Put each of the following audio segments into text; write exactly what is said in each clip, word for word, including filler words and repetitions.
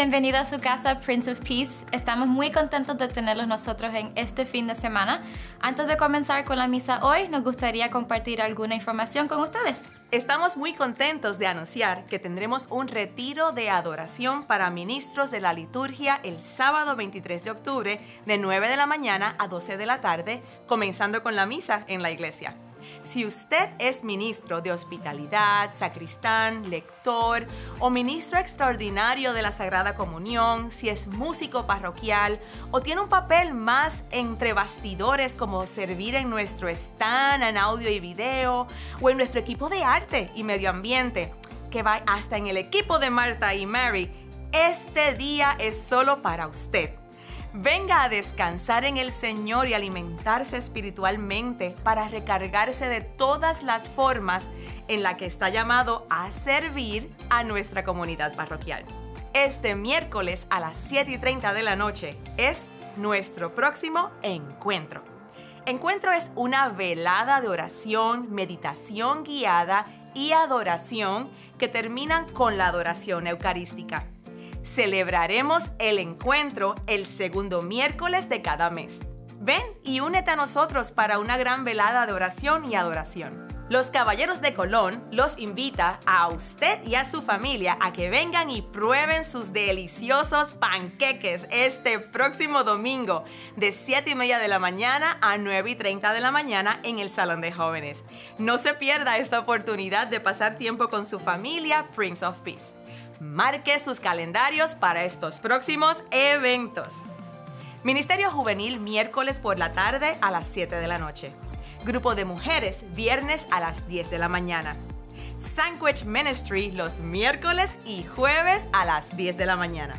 bienvenida a su casa Prince of Peace. Estamos muy contentos de tenerlos nosotros en este fin de semana. Antes de comenzar con la misa hoy, nos gustaría compartir alguna información con ustedes. Estamos muy contentos de anunciar que tendremos un retiro de adoración para ministros de la liturgia el sábado veintitrés de octubre de nueve de la mañana a doce de la tarde, comenzando con la misa en la iglesia. Si usted es ministro de hospitalidad, sacristán, lector o ministro extraordinario de la Sagrada Comunión, si es músico parroquial o tiene un papel más entre bastidores como servir en nuestro stand en audio y video o en nuestro equipo de arte y medio ambiente, que va hasta en el equipo de Marta y Mary, este día es solo para usted. Venga a descansar en el Señor y alimentarse espiritualmente para recargarse de todas las formas en las que está llamado a servir a nuestra comunidad parroquial. Este miércoles a las siete y treinta de la noche es nuestro próximo encuentro. Encuentro es una velada de oración, meditación guiada y adoración que terminan con la adoración eucarística. Celebraremos el encuentro el segundo miércoles de cada mes. Ven y únete a nosotros para una gran velada de oración y adoración. Los Caballeros de Colón los invita a usted y a su familia a que vengan y prueben sus deliciosos panqueques este próximo domingo de siete y media de la mañana a nueve y treinta de la mañana en el Salón de Jóvenes. No se pierda esta oportunidad de pasar tiempo con su familia Prince of Peace. Marque sus calendarios para estos próximos eventos. Ministerio Juvenil miércoles por la tarde a las siete de la noche. Grupo de mujeres viernes a las diez de la mañana. Sandwich Ministry los miércoles y jueves a las diez de la mañana.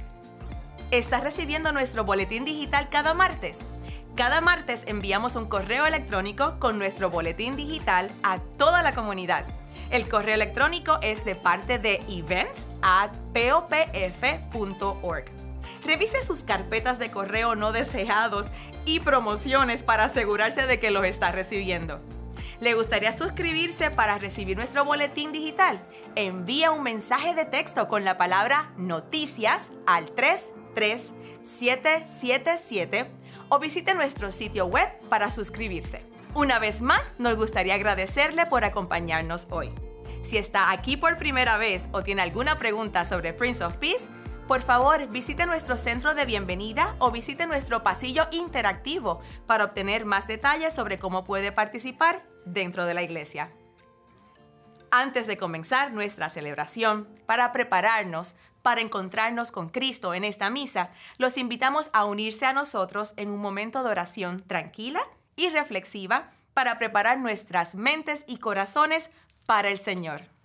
¿Estás recibiendo nuestro boletín digital cada martes? Cada martes enviamos un correo electrónico con nuestro boletín digital a toda la comunidad. El correo electrónico es de parte de events at popf punto org. Revise sus carpetas de correo no deseados y promociones para asegurarse de que los está recibiendo. ¿Le gustaría suscribirse para recibir nuestro boletín digital? Envía un mensaje de texto con la palabra noticias al tres tres siete siete siete o visite nuestro sitio web para suscribirse. Una vez más, nos gustaría agradecerle por acompañarnos hoy. Si está aquí por primera vez o tiene alguna pregunta sobre Prince of Peace, por favor visite nuestro centro de bienvenida o visite nuestro pasillo interactivo para obtener más detalles sobre cómo puede participar dentro de la iglesia. Antes de comenzar nuestra celebración, para prepararnos para encontrarnos con Cristo en esta misa, los invitamos a unirse a nosotros en un momento de oración tranquila y reflexiva para preparar nuestras mentes y corazones para el Señor.